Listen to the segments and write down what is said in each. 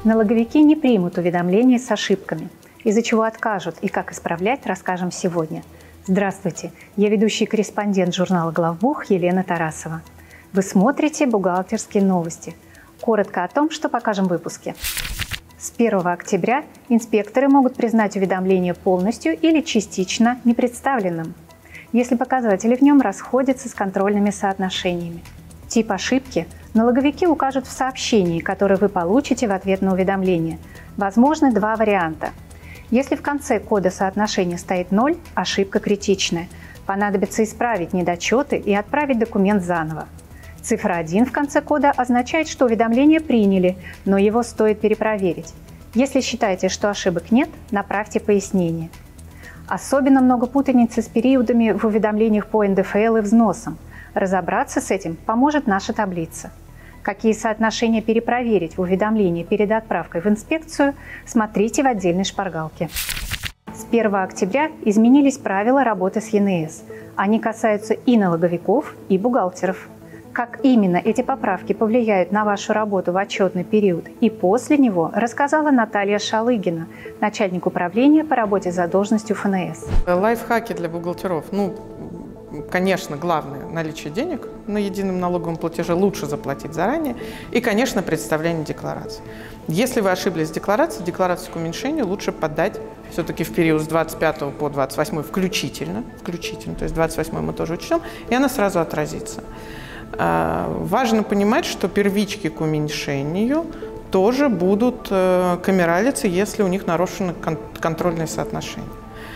Налоговики не примут уведомления с ошибками. Из-за чего откажут и как исправлять, расскажем сегодня. Здравствуйте, я ведущий корреспондент журнала «Главбух» Елена Тарасова. Вы смотрите «Бухгалтерские новости». Коротко о том, что покажем в выпуске. С 1 октября инспекторы могут признать уведомление полностью или частично непредставленным, если показатели в нем расходятся с контрольными соотношениями. Тип ошибки налоговики укажут в сообщении, которое вы получите в ответ на уведомление. Возможны два варианта. Если в конце кода соотношения стоит 0, ошибка критичная. Понадобится исправить недочеты и отправить документ заново. Цифра 1 в конце кода означает, что уведомление приняли, но его стоит перепроверить. Если считаете, что ошибок нет, направьте пояснение. Особенно много путаницы с периодами в уведомлениях по НДФЛ и взносам. Разобраться с этим поможет наша таблица. Какие соотношения перепроверить в уведомлении перед отправкой в инспекцию, смотрите в отдельной шпаргалке. С 1 октября изменились правила работы с ЕНС. Они касаются и налоговиков, и бухгалтеров. Как именно эти поправки повлияют на вашу работу в отчетный период и после него, рассказала Наталья Шалыгина, начальник управления по работе с задолженностью ФНС. Лайфхаки для бухгалтеров. Конечно, главное – наличие денег на едином налоговом платеже, лучше заплатить заранее. И, конечно, представление декларации. Если вы ошиблись с декларацией, декларацию к уменьшению лучше подать все-таки в период с 25 по 28 включительно, то есть 28 мы тоже учтем, и она сразу отразится. Важно понимать, что первички к уменьшению тоже будут камералиться, если у них нарушены контрольные соотношения.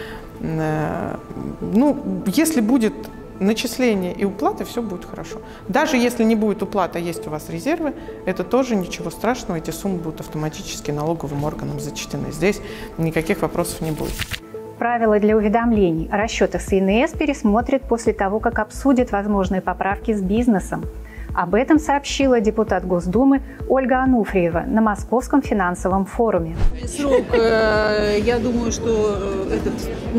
Если будет начисление и уплата, все будет хорошо. Даже если не будет уплаты, а есть у вас резервы, это тоже ничего страшного, эти суммы будут автоматически налоговым органам зачтены. Здесь никаких вопросов не будет. Правила для уведомлений о расчетах с ЕНС пересмотрят после того, как обсудят возможные поправки с бизнесом. Об этом сообщила депутат Госдумы Ольга Ануфриева на Московском финансовом форуме. Срок, я думаю, что этот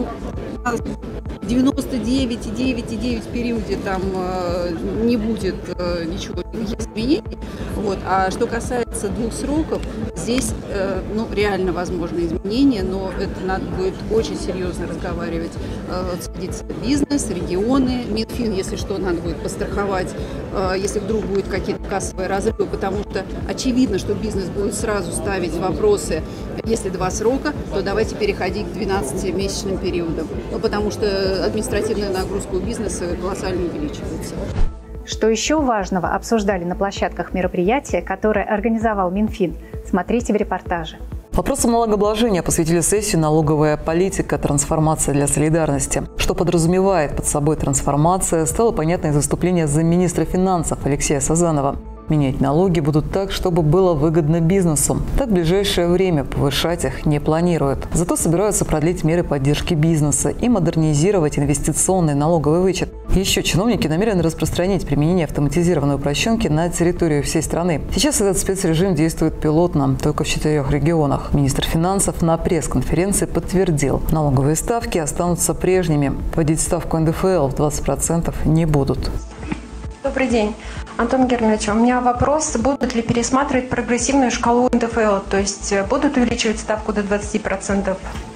99,9,9 в периоде там не будет ничего изменений. А что касается двух сроков, здесь реально возможны изменения, но это надо будет очень серьезно разговаривать, садиться бизнес, регионы, Минфин, если что, надо будет постраховать, если вдруг будут какие-то кассовые разрывы, потому что очевидно, что бизнес будет сразу ставить вопросы, если 2 срока, то давайте переходить к 12-месячным периодам, потому что административная нагрузка у бизнеса колоссально увеличивается. Что еще важного обсуждали на площадках мероприятия, которое организовал Минфин, смотрите в репортаже. Вопросам налогообложения посвятили сессию «Налоговая политика. Трансформация для солидарности». Что подразумевает под собой трансформация, стало понятно из выступления замминистра финансов Алексея Сазанова. Менять налоги будут так, чтобы было выгодно бизнесу. Так в ближайшее время повышать их не планируют. Зато собираются продлить меры поддержки бизнеса и модернизировать инвестиционный налоговый вычет. Еще чиновники намерены распространить применение автоматизированной упрощенки на территорию всей страны. Сейчас этот спецрежим действует пилотно, только в 4 регионах. Министр финансов на пресс-конференции подтвердил, налоговые ставки останутся прежними. Вводить ставку НДФЛ в 20% не будут. Добрый день. Антон Германович, у меня вопрос, будут ли пересматривать прогрессивную шкалу НДФЛ, то есть будут увеличивать ставку до 20%?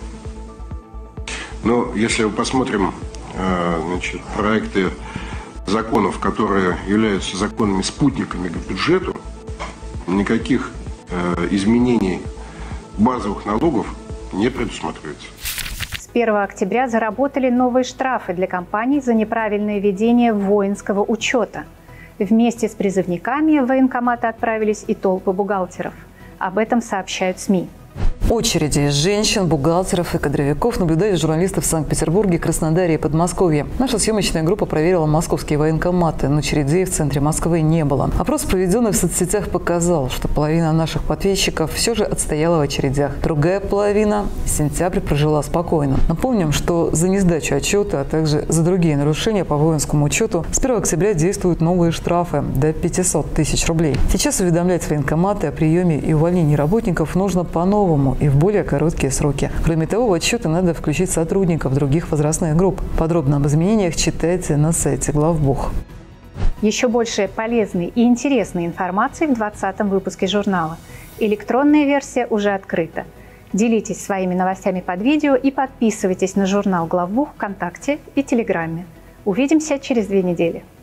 Если мы посмотрим проекты законов, которые являются законами-спутниками к бюджету, никаких изменений базовых налогов не предусматривается. С 1 октября заработали новые штрафы для компаний за неправильное ведение воинского учета. Вместе с призывниками в военкоматы отправились и толпы бухгалтеров. Об этом сообщают СМИ. Очереди из женщин, бухгалтеров и кадровиков наблюдали журналисты в Санкт-Петербурге, Краснодаре и Подмосковье. Наша съемочная группа проверила московские военкоматы, но очередей в центре Москвы не было. Опрос, проведенный в соцсетях, показал, что половина наших подписчиков все же отстояла в очередях. Другая половина сентябрь прожила спокойно. Напомним, что за несдачу отчета, а также за другие нарушения по воинскому учету с 1 октября действуют новые штрафы до 500 тысяч рублей. Сейчас уведомлять военкоматы о приеме и увольнении работников нужно по-новому и в более короткие сроки. Кроме того, в отчеты надо включить сотрудников других возрастных групп. Подробно об изменениях читайте на сайте Главбух. Еще больше полезной и интересной информации в 20-м выпуске журнала. Электронная версия уже открыта. Делитесь своими новостями под видео и подписывайтесь на журнал «Главбух» ВКонтакте и Телеграме. Увидимся через 2 недели.